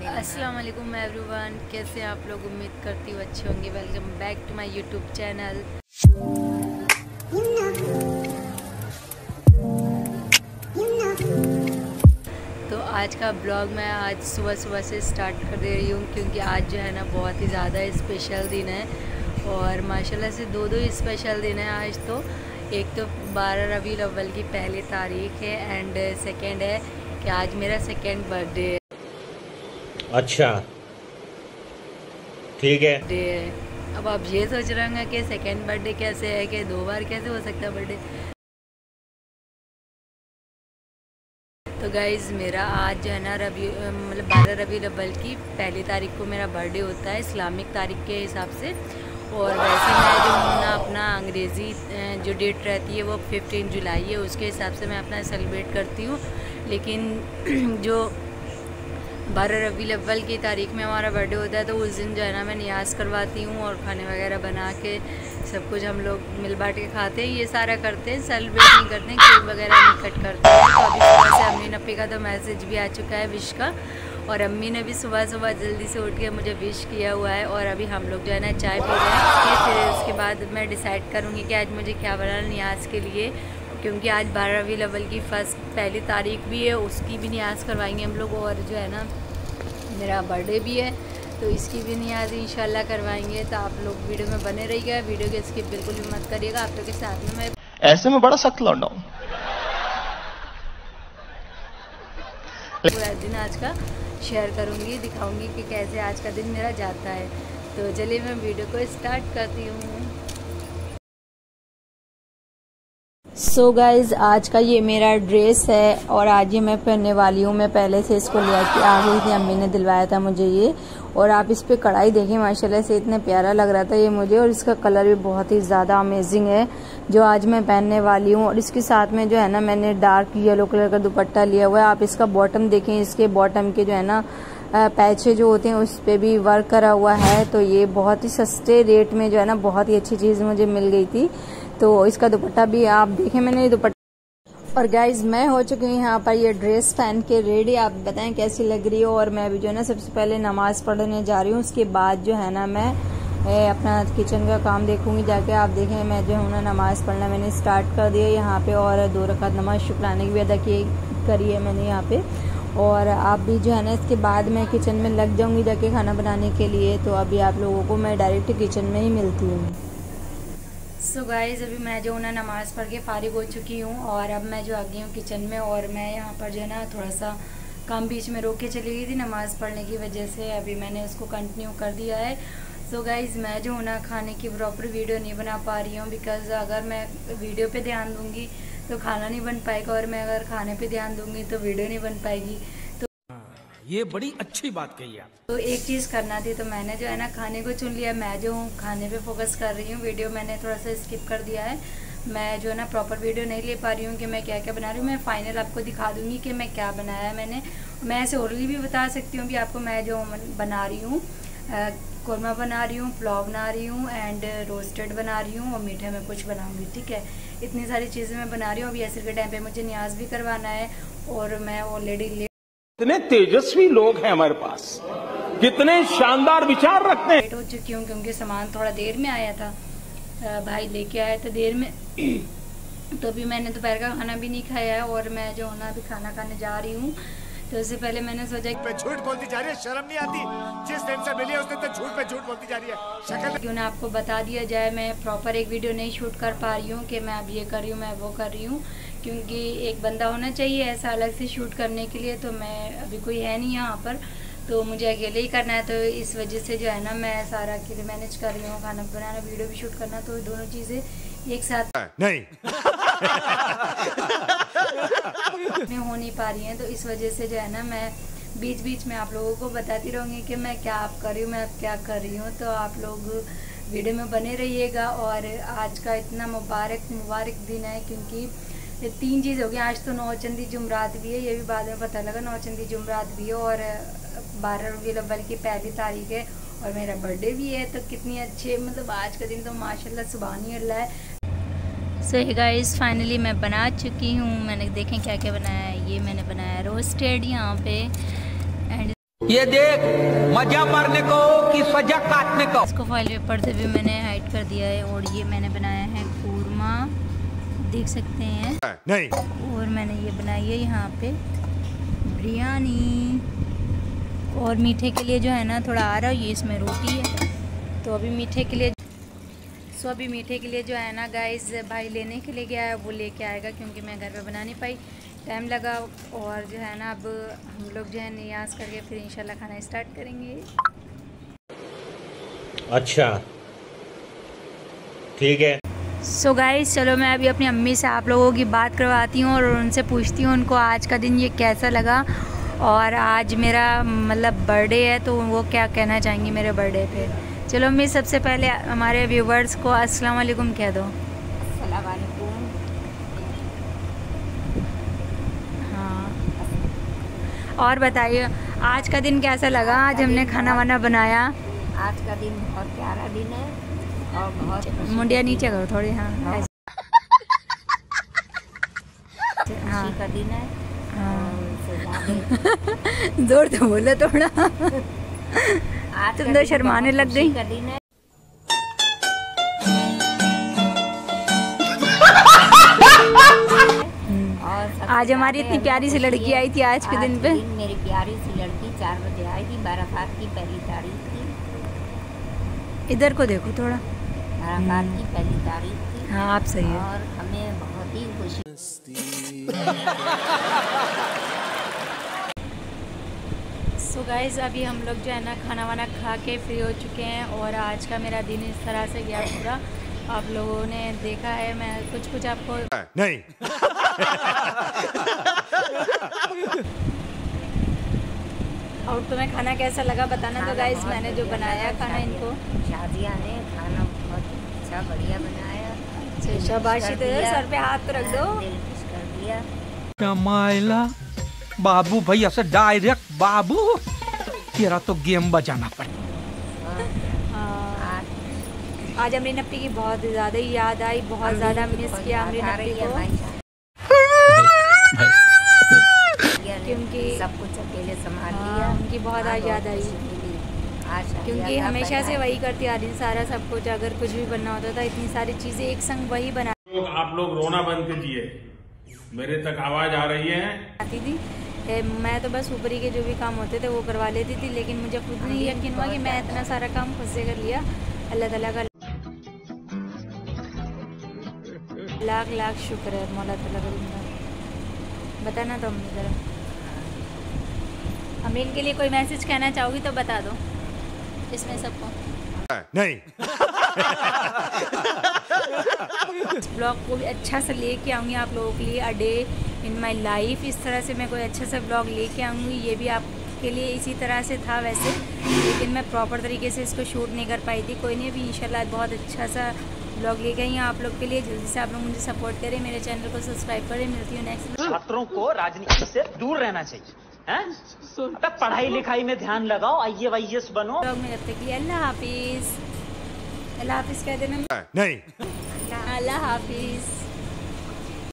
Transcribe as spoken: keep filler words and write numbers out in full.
नहीं। अस्सलाम वालेकुम एवरीवन, कैसे हैं आप लोग? उम्मीद करती हूँ अच्छे होंगे। Welcome back to my YouTube channel. तो आज का ब्लॉग मैं आज सुबह सुबह से स्टार्ट कर दे रही हूँ, क्योंकि आज जो है ना बहुत ही ज़्यादा स्पेशल दिन है और माशाल्लाह से दो दो स्पेशल दिन है आज। तो एक तो बारह रबीउल अव्वल की पहली तारीख है एंड सेकंड है कि आज मेरा सेकंड बर्थडे है। अच्छा ठीक है। डे है। अब आप ये सोच रहे होंगे कि सेकंड बर्थडे कैसे है, कि दो बार कैसे हो सकता है बर्थडे। तो गाइज़ मेरा आज जो है ना रबी मतलब बारह रबीउल अव्वल की पहली तारीख को मेरा बर्थडे होता है इस्लामिक तारीख के हिसाब से। और वैसे मैं जो ना अपना अंग्रेज़ी जो डेट रहती है वो फिफ्टीन जुलाई है, उसके हिसाब से मैं अपना सेलिब्रेट करती हूँ। लेकिन जो बारह रबीउल अव्वल की तारीख में हमारा बर्थडे होता है तो उस दिन जो है ना मैं नियाज़ करवाती हूँ और खाने वगैरह बना के सब कुछ हम लोग मिल बांट के खाते हैं। ये सारा करते हैं, सेलिब्रेट नहीं करते हैं, केक वगैरह नहीं कट करते हैं। तो अभी सुबह से अम्मी नप्पी का तो मैसेज भी आ चुका है विश का, और अम्मी ने भी सुबह सुबह जल्दी से उठ के मुझे विश किया हुआ है। और अभी हम लोग जो है ना चाय पी रहे हैं, फिर उसके बाद मैं डिसाइड करूँगी कि आज मुझे क्या बनाना नियाज़ के लिए, क्योंकि आज बारह रबीउल अव्वल की फर्स्ट पहली तारीख भी है, उसकी भी नियाज़ करवाएंगे हम लोग। और जो है ना मेरा बर्थडे भी है तो इसकी भी नियाज़ इंशाल्लाह करवाएंगे। तो आप लोग वीडियो में बने रहिएगा, वीडियो के स्किप बिल्कुल भी मत करिएगा। आप लोग के साथ में मैं ऐसे में बड़ा सख्त लौंडा हूं। पूरा दिन आज का शेयर करूँगी, दिखाऊँगी कि कैसे आज का दिन मेरा जाता है। तो चलिए मैं वीडियो को स्टार्ट करती हूँ। सो so गाइज़ आज का ये मेरा ड्रेस है और आज ये मैं पहनने वाली हूँ। मैं पहले से इसको ले आके आ गई थी, अम्मी ने दिलवाया था मुझे ये। और आप इस पे कढ़ाई देखें, माशाल्लाह से इतना प्यारा लग रहा था ये मुझे, और इसका कलर भी बहुत ही ज़्यादा अमेजिंग है जो आज मैं पहनने वाली हूँ। और इसके साथ में जो है ना मैंने डार्क येलो कलर का दुपट्टा लिया हुआ है। आप इसका बॉटम देखें, इसके बॉटम के जो है ना पैचे जो होते हैं उस पर भी वर्क करा हुआ है। तो ये बहुत ही सस्ते रेट में जो है ना बहुत ही अच्छी चीज़ मुझे मिल गई थी। तो इसका दुपट्टा भी आप देखें, मैंने ये दुपट्टा। और गाइज मैं हो चुकी हूँ यहाँ पर ये ड्रेस पहन के रेडी। आप बताएं कैसी लग रही हो। और मैं भी जो है ना सबसे पहले नमाज पढ़ने जा रही हूँ, उसके बाद जो है ना मैं ए, अपना किचन का काम देखूंगी जाके। आप देखें मैं जो है ना नमाज पढ़ना मैंने स्टार्ट कर दिया यहाँ पे, और दो रकात नमाज शुक्राने की भी अदा की करी है मैंने यहाँ पे। और आप भी जो है ना इसके बाद मैं किचन में लग जाऊंगी जाके खाना बनाने के लिए। तो अभी आप लोगों को मैं डायरेक्ट किचन में ही मिलती हूँ। सो so गाइज़ अभी मैं जो है ना नमाज़ पढ़ के फारिग हो चुकी हूँ और अब मैं जो आ गई हूँ किचन में। और मैं यहाँ पर जो है ना थोड़ा सा काम बीच में रोक के चली गई थी नमाज़ पढ़ने की वजह से, अभी मैंने उसको कंटिन्यू कर दिया है। सो so गाइज़ मैं जो है ना खाने की प्रॉपर वीडियो नहीं बना पा रही हूँ, बिकॉज अगर मैं वीडियो पे ध्यान दूँगी तो खाना नहीं बन पाएगा, और मैं अगर खाने पे ध्यान दूँगी तो वीडियो नहीं बन पाएगी। तो ये बड़ी अच्छी बात कही आप। तो एक चीज़ करना थी तो मैंने जो है ना खाने को चुन लिया। मैं जो हूँ खाने पे फोकस कर रही हूँ, वीडियो मैंने थोड़ा सा स्किप कर दिया है। मैं जो है ना प्रॉपर वीडियो नहीं ले पा रही हूँ कि मैं क्या क्या बना रही हूँ। मैं फाइनल आपको दिखा दूँगी कि मैं क्या बनाया है मैंने। मैं ऐसे ओरली भी बता सकती हूँ कि आपको मैं जो बना रही हूँ, कौरमा बना रही हूँ, पुलाव बना रही हूँ एंड रोस्टेड बना रही हूँ, और मीठे में कुछ बनाऊँगी। ठीक है, इतनी सारी चीज़ें मैं बना रही हूँ। अभी असर के टाइम पर मुझे नियाज़ भी करवाना है और मैं ऑलरेडी ले कितने तेजस्वी लोग हैं हमारे पास, कितने शानदार विचार रखते हैं। लेट हो चुकी हूँ क्योंकि सामान थोड़ा देर में आया था, भाई लेके आया था देर में। तो अभी मैंने दोपहर का खाना भी नहीं खाया है और मैं जो ना अभी खाना खाने जा रही हूँ। तो उससे पहले मैंने सोचा कि झूठ बोलती जा रही है, शर्म नहीं आती? जिस दिन से मिली है उसने तो झूठ पे झूठ बोलती जा रही है। शक्ल क्यों ना आपको बता दिया जाए, मैं प्रॉपर एक वीडियो नहीं शूट कर पा रही हूँ कि मैं अब ये कर रही हूँ मैं वो कर रही हूँ, क्योंकि एक बंदा होना चाहिए ऐसा अलग से शूट करने के लिए। तो मैं अभी कोई है नहीं यहाँ पर, तो मुझे अकेले ही करना है। तो इस वजह से जो है ना मैं सारा अकेले मैनेज कर रही हूँ, खाना बनाना वीडियो भी शूट करना, तो दोनों चीज़ें एक साथ नहीं में हो नहीं पा रही हैं। तो इस वजह से जो है ना मैं बीच बीच में आप लोगों को बताती रहूँगी कि मैं क्या आप कर रही हूँ, मैं अब क्या कर रही हूँ। तो आप लोग वीडियो में बने रहिएगा। और आज का इतना मुबारक मुबारक दिन है, क्योंकि ये तीन चीज़ हो गई। आज तो नौचंदी जुमरात भी है, ये भी बाद में पता लगा नौचंदी जुमरात भी है, और बारह रबीउल अव्वल की पहली तारीख है और मेरा बर्थडे भी है। तो कितनी अच्छे मतलब आज का दिन तो माशाल्लाह सुभान ही अल्लाह है। सो so, गाइस फाइनली मैं बना चुकी हूँ। मैंने देखें क्या क्या बनाया है। ये मैंने बनाया रोस्टेड यहाँ पे एंड ये देख मजा मारने को कि सजा काटने को। इसको फॉइल पेपर से भी मैंने हाइड कर दिया है। और ये मैंने बनाया है कूरमा, देख सकते हैं। नहीं। और मैंने ये बनाई है यहाँ पे बिरयानी। और मीठे के लिए जो है ना थोड़ा आ रहा है, ये इसमें रोटी है। तो अभी मीठे के लिए सो अभी मीठे के लिए जो है ना गाइस भाई लेने के लिए गया है, वो लेके आएगा क्योंकि मैं घर पे बना नहीं पाई, टाइम लगा। और जो है ना अब हम लोग जो है नियाज करके फिर इंशाल्लाह खाना स्टार्ट करेंगे। अच्छा ठीक है। सो so गाइस चलो मैं अभी अपनी अम्मी से आप लोगों की बात करवाती हूँ और उनसे पूछती हूँ उनको आज का दिन ये कैसा लगा। और आज मेरा मतलब बर्थडे है तो वो क्या कहना चाहेंगी मेरे बर्थडे पे। चलो अम्मी सबसे पहले हमारे व्यूवर्स को अस्सलाम वालेकुम कह दो। अस्सलाम वालेकुम। हाँ और बताइए आज का दिन कैसा लगा। आज हमने खाना वाना बनाया। आज का दिन बहुत प्यारा दिन है और बहुत मुंडिया नीचे करो थोड़ी। हाँ हाँ खुशी का दिन है। हाँ और जोर तो बोलो थोड़ा। आज तुम तो शर्माने लग गई। का दिन है। और आज हमारी इतनी प्यारी सी लड़की आई थी आज के दिन पे। मेरी प्यारी सी लड़की चार बजे आई थी, बारात की पहली तारीख थी। इधर को देखो थोड़ा। बारात की पहली तारीख थी। हाँ आप सही है। और हमें बहुत ही खुशी। सो so गाइज अभी हम लोग जो है ना खाना वाना खा के फ्री हो चुके हैं। और आज का मेरा दिन इस तरह से गया पूरा, आप लोगों ने देखा है। मैं कुछ कुछ आपको नहीं। और तुम्हें खाना कैसा लगा बताना। तो गाइज मैंने जो बनाया खाना इनको शादिया ने खाना बहुत अच्छा बढ़िया बनाया। शाबाशी दे, सर पे हाथ तो रख दो। दिल खुश कर दिया। कमाइला बाबू भैया से डायरेक्ट बाबू तेरा तो गेम बजाना पड़ेगा। हाँ। आज अमरीन अपनी की बहुत ज़्यादा ही याद आई, बहुत ज़्यादा मिस किया अमरीन अपनी को क्योंकि सब कुछ अकेले संभाल हाँ, लिया। उनकी बहुत आज याद आई आज क्योंकि हमेशा से वही करती आ रही सारा सब कुछ। अगर कुछ भी बनना होता था इतनी सारी चीज़ें एक संग वही बना आप लोग रोना बंद कीजिए, मेरे तक आवाज आ रही है। आती थी। ए, मैं तो बस ऊपरी के जो भी काम होते थे वो करवा लेती थी, लेकिन मुझे खुद नहीं यकीन हुआ कि मैं इतना सारा काम खुद से कर लिया। अल्लाह ताला का लाख लाख शुक्र है मौला ताला का। बताना तो अम्मी ज़रा अमीन के लिए कोई मैसेज कहना चाहोगी तो बता दो इसमें सबको। नहीं। इस ब्लॉग को भी अच्छा सा लेके आऊँगी आप लोगों के लिए। A day in my life इस तरह से मैं कोई अच्छा सा ब्लॉग लेके आऊँगी। ये भी आपके लिए इसी तरह से था वैसे, लेकिन मैं प्रॉपर तरीके से इसको शूट नहीं कर पाई थी। कोई नहीं, अभी इंशाल्लाह बहुत अच्छा सा ब्लॉग लेके आई आप लोग के लिए। जल्दी से आप लोग मुझे सपोर्ट करें, मेरे चैनल को सब्सक्राइब करें। मिलती हूँ नेक्स्ट। छात्रों को राजनीति से दूर रहना चाहिए हैं? अबे पढ़ाई लिखाई में ध्यान लगाओ, आई ए वाई एस बनो। ब्लॉग में रखते के लिए अल्लाह हाफिज़। अल्लाह हाफिज़ कह देना। नहीं। अल्लाह हाफिज़।